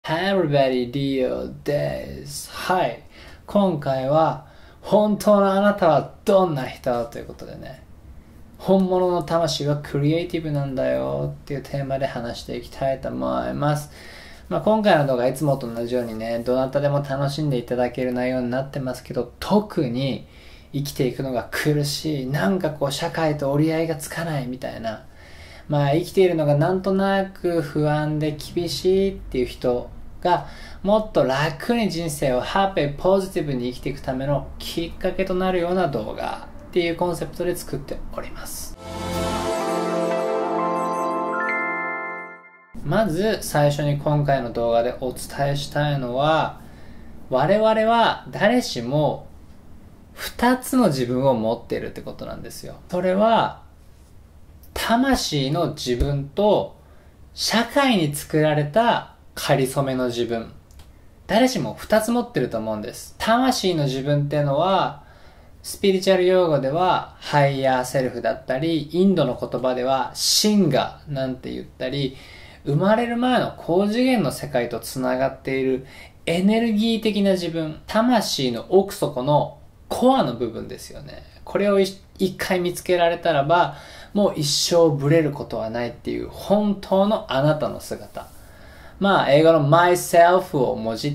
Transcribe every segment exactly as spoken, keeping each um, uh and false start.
Hi everybody, Dio です。はい。今回は、本当のあなたはどんな人ということでね、本物の魂はクリエイティブなんだよっていうテーマで話していきたいと思います。まあ、今回の動画はいつもと同じようにね、どなたでも楽しんでいただける内容になってますけど、特に生きていくのが苦しい、なんかこう社会と折り合いがつかないみたいな、まあ生きているのがなんとなく不安で厳しいっていう人がもっと楽に人生をハッピーポジティブに生きていくためのきっかけとなるような動画っていうコンセプトで作っております。まず最初に今回の動画でお伝えしたいのは、我々は誰しもふたつの自分を持っているってことなんですよ。それは魂の自分と社会に作られた仮初めの自分。誰しもふたつ持ってると思うんです。魂の自分っていうのは、スピリチュアル用語ではハイヤーセルフだったり、インドの言葉ではシンガなんて言ったり、生まれる前の高次元の世界とつながっているエネルギー的な自分、魂の奥底のコアの部分ですよね。これを一回見つけられたらば、もう一生ブレることはないっていう本当のあなたの姿。まあ、英語の myself をもじって、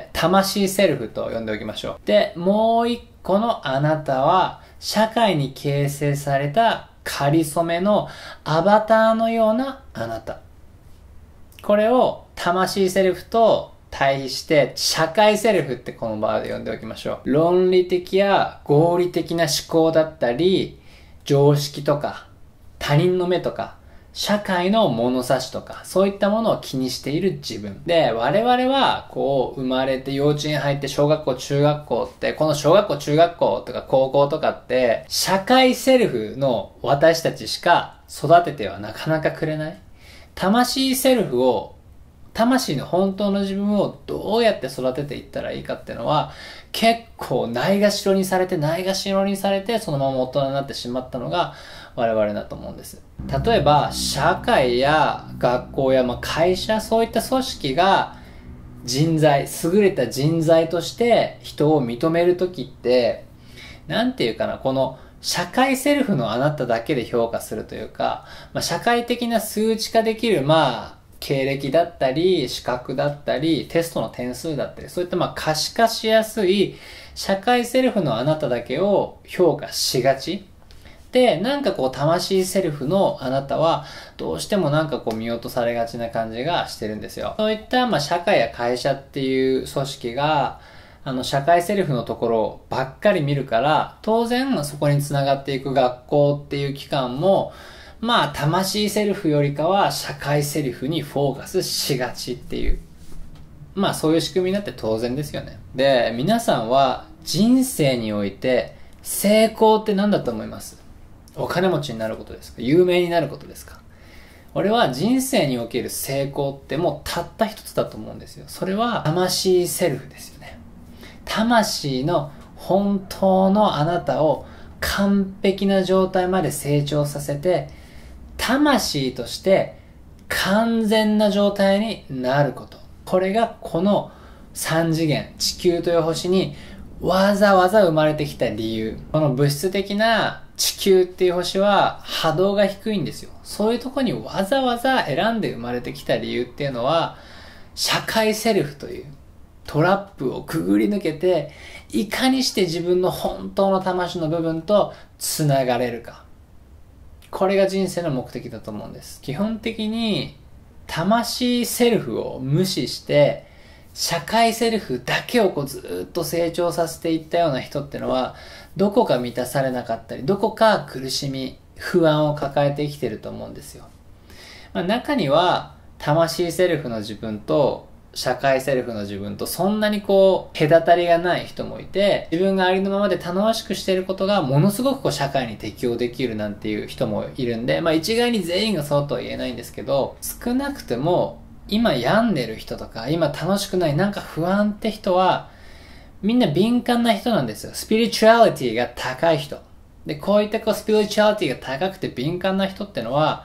魂セルフと呼んでおきましょう。で、もう一個のあなたは、社会に形成された仮初めのアバターのようなあなた。これを魂セルフと対比して、社会セルフってこの場で呼んでおきましょう。論理的や合理的な思考だったり、常識とか、他人の目とか、社会の物差しとか、そういったものを気にしている自分。で、我々は、こう、生まれて幼稚園入って小学校、中学校って、この小学校、中学校とか高校とかって、社会セルフの私たちしか育ててはなかなかくれない。魂セルフを、魂の本当の自分をどうやって育てていったらいいかっていうのは、結構ないがしろにされて、ないがしろにされて、そのまま大人になってしまったのが我々だと思うんです。例えば、社会や学校やまあ会社、そういった組織が人材、優れた人材として人を認めるときって、なんていうかな、この社会セルフのあなただけで評価するというか、まあ、社会的な数値化できる、まあ、経歴だったり、資格だったり、テストの点数だったり、そういったまあ可視化しやすい社会セルフのあなただけを評価しがち。で、なんかこう魂セルフのあなたはどうしてもなんかこう見落とされがちな感じがしてるんですよ。そういったまあ社会や会社っていう組織があの社会セルフのところばっかり見るから、当然そこにつながっていく学校っていう機関もまあ、魂セルフよりかは社会セルフにフォーカスしがちっていう。まあ、そういう仕組みになって当然ですよね。で、皆さんは人生において成功って何だと思います？お金持ちになることですか？有名になることですか？俺は人生における成功ってもうたった一つだと思うんですよ。それは魂セルフですよね。魂の本当のあなたを完璧な状態まで成長させて、魂として完全な状態になること。これがこの三次元、地球という星にわざわざ生まれてきた理由。この物質的な地球っていう星は波動が低いんですよ。そういうとこにわざわざ選んで生まれてきた理由っていうのは、社会セルフというトラップをくぐり抜けて、いかにして自分の本当の魂の部分とつながれるか。これが人生の目的だと思うんです。基本的に魂セルフを無視して社会セルフだけをこうずっと成長させていったような人ってのはどこか満たされなかったり、どこか苦しみ、不安を抱えて生きてると思うんですよ。まあ、中には魂セルフの自分と社会セルフの自分とそんなにこう隔たりがない人もいて、自分がありのままで楽しくしていることがものすごくこう社会に適応できるなんていう人もいるんで、まあ一概に全員がそうとは言えないんですけど、少なくても今病んでる人とか今楽しくないなんか不安って人はみんな敏感な人なんですよ。スピリチュアリティが高い人で、こういったこうスピリチュアリティが高くて敏感な人ってのは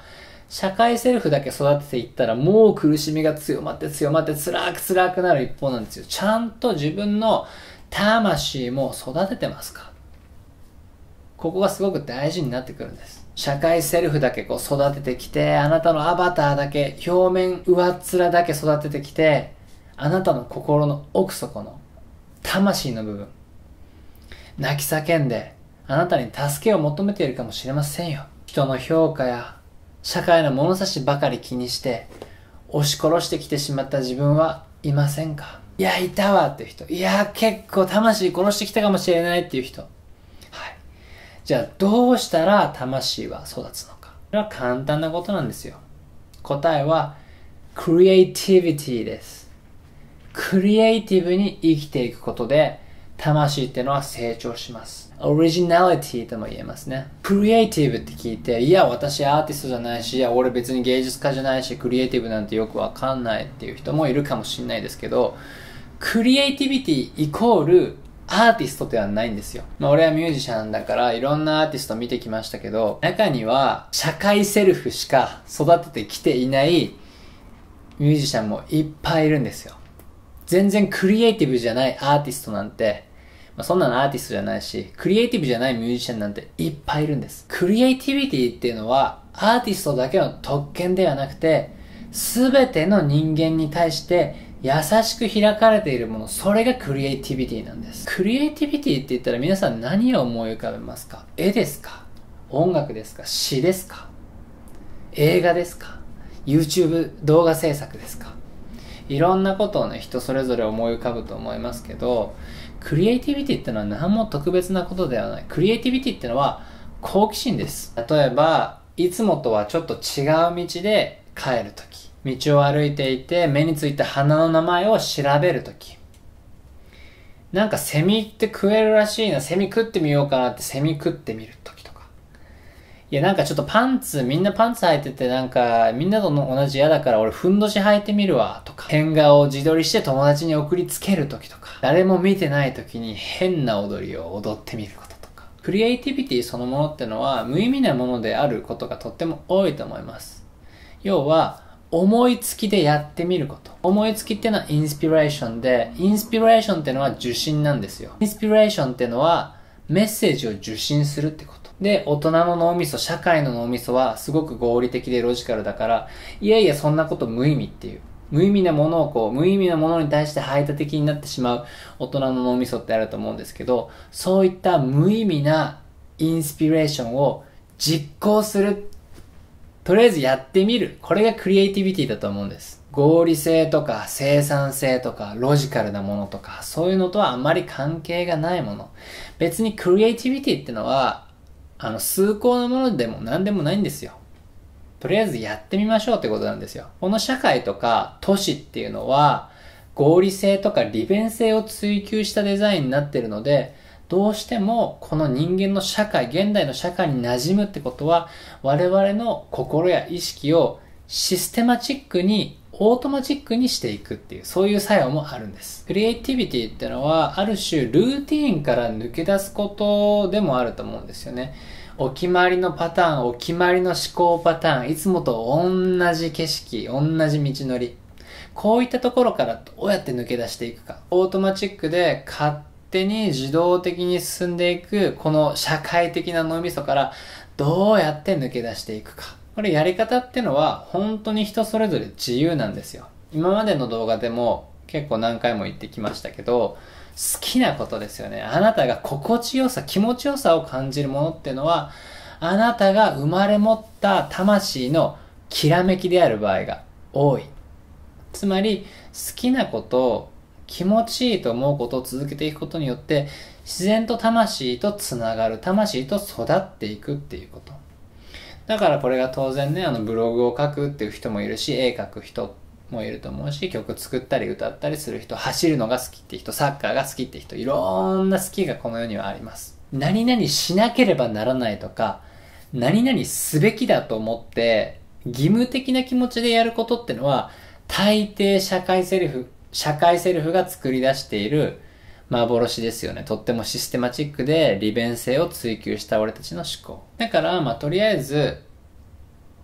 社会セルフだけ育てていったらもう苦しみが強まって強まって辛く辛くなる一方なんですよ。ちゃんと自分の魂も育ててますか？ここがすごく大事になってくるんです。社会セルフだけこう育ててきて、あなたのアバターだけ、表面上っ面だけ育ててきて、あなたの心の奥底の魂の部分、泣き叫んであなたに助けを求めているかもしれませんよ。人の評価や社会の物差しばかり気にして押し殺してきてしまった自分はいませんか？いや、いたわっていう人。いや、結構魂殺してきたかもしれないっていう人。はい。じゃあどうしたら魂は育つのか。これは簡単なことなんですよ。答えはクリエイティビティです。クリエイティブに生きていくことで魂っていうのは成長します。オリジナリティとも言えますね。クリエイティブって聞いて、いや私アーティストじゃないし、いや俺別に芸術家じゃないし、クリエイティブなんてよくわかんないっていう人もいるかもしれないですけど、クリエイティビティイコールアーティストではないんですよ。まあ俺はミュージシャンだからいろんなアーティスト見てきましたけど、中には社会セルフしか育ててきていないミュージシャンもいっぱいいるんですよ。全然クリエイティブじゃないアーティストなんて、まあ、そんなのアーティストじゃないし、クリエイティブじゃないミュージシャンなんていっぱいいるんです。クリエイティビティっていうのはアーティストだけの特権ではなくて、すべての人間に対して優しく開かれているもの、それがクリエイティビティなんです。クリエイティビティって言ったら皆さん何を思い浮かべますか？絵ですか？音楽ですか？詩ですか？映画ですか？ YouTube 動画制作ですか？いろんなことをね、人それぞれ思い浮かぶと思いますけど、クリエイティビティってのは何も特別なことではない。クリエイティビティってのは好奇心です。例えば、いつもとはちょっと違う道で帰るとき、道を歩いていて目についた花の名前を調べるとき、なんかセミって食えるらしいな、セミ食ってみようかなってセミ食ってみるときとか、いやなんかちょっとパンツ、みんなパンツ履いててなんかみんなと同じ嫌だから俺ふんどし履いてみるわとか、変顔を自撮りして友達に送りつけるときとか、誰も見てないときに変な踊りを踊ってみることとか。クリエイティビティそのものってのは無意味なものであることがとっても多いと思います。要は思いつきでやってみること。思いつきってのはインスピレーションで、インスピレーションってのは受信なんですよ。インスピレーションってのはメッセージを受信するってこと。で、大人の脳みそ、社会の脳みそはすごく合理的でロジカルだから、いやいやそんなこと無意味っていう。無意味なものをこう、無意味なものに対して排他的になってしまう大人の脳みそってあると思うんですけど、そういった無意味なインスピレーションを実行する。とりあえずやってみる。これがクリエイティビティだと思うんです。合理性とか生産性とかロジカルなものとか、そういうのとはあまり関係がないもの。別にクリエイティビティってのは、あの、崇高なものでも何でもないんですよ。とりあえずやってみましょうってことなんですよ。この社会とか都市っていうのは、合理性とか利便性を追求したデザインになっているので、どうしてもこの人間の社会、現代の社会に馴染むってことは、我々の心や意識をシステマチックに、オートマチックにしていくっていう、そういう作用もあるんです。クリエイティビティってのは、ある種ルーティーンから抜け出すことでもあると思うんですよね。お決まりのパターン、お決まりの思考パターン、いつもと同じ景色、同じ道のり。こういったところからどうやって抜け出していくか。オートマチックで勝手に自動的に進んでいく、この社会的な脳みそからどうやって抜け出していくか。これやり方ってのは本当に人それぞれ自由なんですよ。今までの動画でも結構何回も言ってきましたけど、好きなことですよね。あなたが心地よさ、気持ちよさを感じるものってのは、あなたが生まれ持った魂のきらめきである場合が多い。つまり、好きなことを気持ちいいと思うことを続けていくことによって、自然と魂とつながる、魂と育っていくっていうこと。だからこれが当然ね、あのブログを書くっていう人もいるし、絵描く人もいると思うし、曲作ったり歌ったりする人、走るのが好きって人、サッカーが好きって人、いろんな好きがこの世にはあります。何々しなければならないとか、何々すべきだと思って、義務的な気持ちでやることってのは、大抵社会セルフ、社会セルフが作り出している幻ですよね。とってもシステマチックで利便性を追求した俺たちの思考。だから、まあ、とりあえず、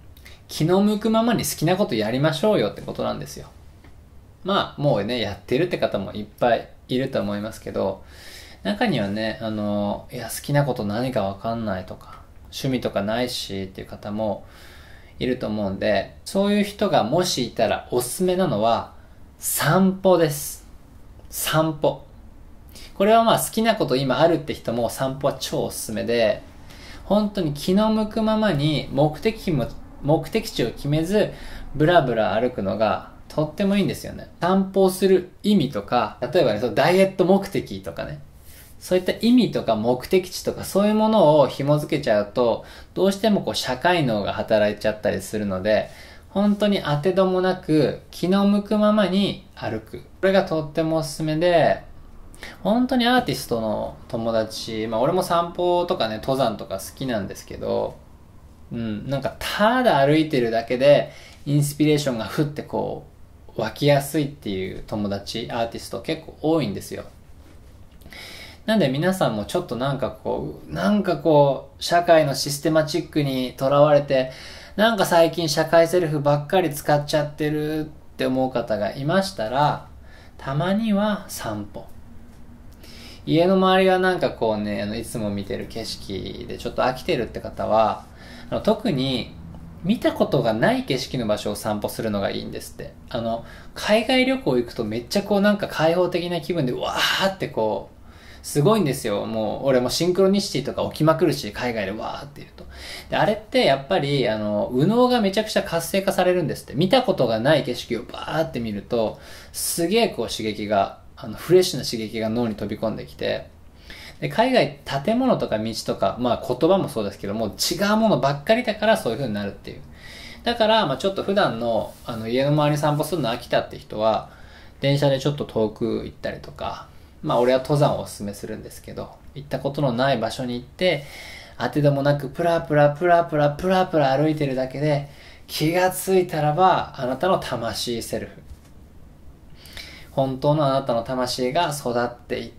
気の向くままに好きなことやりましょうよってことなんですよ。まあ、もうね、やってるって方もいっぱいいると思いますけど、中にはね、あの、いや、好きなこと何かわかんないとか、趣味とかないしっていう方もいると思うんで、そういう人がもしいたらおすすめなのは、散歩です。散歩。これはまあ好きなこと今あるって人も散歩は超おすすめで、本当に気の向くままに目的地も、目的地を決めず、ブラブラ歩くのがとってもいいんですよね。散歩をする意味とか、例えばね、そのダイエット目的とかね、そういった意味とか目的地とかそういうものを紐付けちゃうと、どうしてもこう社会脳が働いちゃったりするので、本当に当てどもなく気の向くままに歩く。これがとってもおすすめで、本当にアーティストの友達、まあ俺も散歩とかね、登山とか好きなんですけど、うん、なんかただ歩いてるだけでインスピレーションがふってこう湧きやすいっていう友達、アーティスト結構多いんですよ。なんで皆さんもちょっとなんかこう、なんかこう、社会のシステマチックにとらわれて、なんか最近社会セルフばっかり使っちゃってるって思う方がいましたら、たまには散歩。家の周りがなんかこうね、あのいつも見てる景色でちょっと飽きてるって方は、あの特に見たことがない景色の場所を散歩するのがいいんですって。あの、海外旅行行くとめっちゃこうなんか開放的な気分でわーってこう、すごいんですよ。もう、俺もシンクロニシティとか起きまくるし、海外でわーって言うと。で、あれってやっぱり、あの、右脳がめちゃくちゃ活性化されるんですって。見たことがない景色をバーって見ると、すげえこう刺激が、あの、フレッシュな刺激が脳に飛び込んできて、で、海外、建物とか道とか、まあ言葉もそうですけども、違うものばっかりだからそういう風になるっていう。だから、まあちょっと普段の、あの、家の周り散歩するの飽きたって人は、電車でちょっと遠く行ったりとか、まあ俺は登山をお勧めするんですけど、行ったことのない場所に行って、当てどもなくプラプラプラプラプラプラ歩いてるだけで、気がついたらば、あなたの魂セルフ。本当のあなたの魂が育っていって、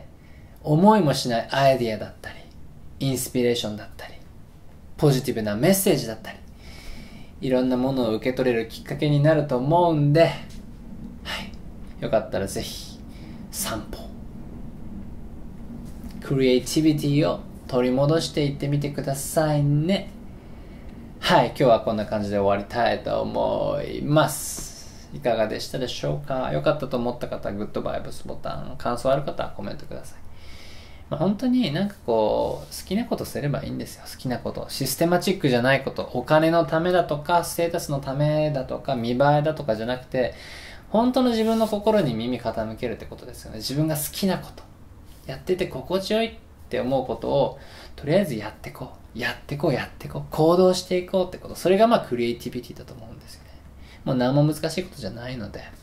思いもしないアイディアだったり、インスピレーションだったり、ポジティブなメッセージだったり、いろんなものを受け取れるきっかけになると思うんで、はい。よかったらぜひ、散歩。クリエイティビティを取り戻していってみてくださいね。はい、今日はこんな感じで終わりたいと思います。いかがでしたでしょうか。良かったと思った方はグッドバイブスボタン、感想ある方はコメントください。まあ、本当になんかこう好きなことすればいいんですよ。好きなこと、システマチックじゃないこと、お金のためだとかステータスのためだとか見栄えだとかじゃなくて、本当の自分の心に耳傾けるってことですよね。自分が好きなこと、やってて心地よいって思うことをとりあえずやってこうやってこうやってこう行動していこうってこと、それがまあクリエイティビティだと思うんですよね。もう何も難しいことじゃないので、はい、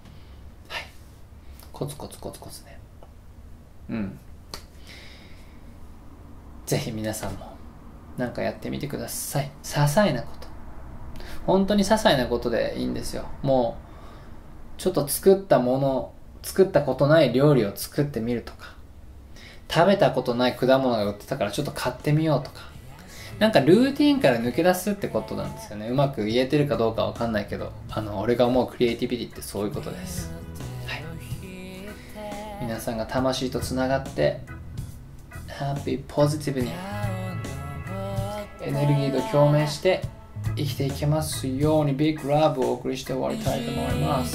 コツコツコツコツね。うんぜひ皆さんもなんかやってみてください。些細なこと、本当に些細なことでいいんですよ。もうちょっと作ったもの、作ったことない料理を作ってみるとか、食べたことない果物が売ってたからちょっと買ってみようとか、なんかルーティンから抜け出すってことなんですよね。うまく言えてるかどうかわかんないけど、あの俺が思うクリエイティビティってそういうことです。はい、皆さんが魂とつながってハッピーポジティブにエネルギーと共鳴して生きていけますように、ビッグラブをお送りして終わりたいと思います。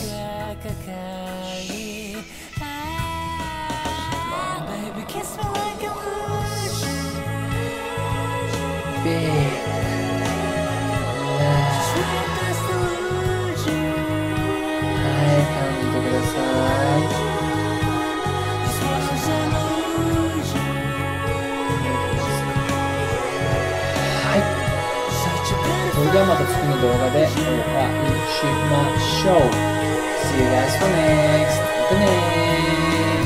ビッグはい、感じてください。それではまた次の動画でお会いしましょう。See you guys for next. またねー。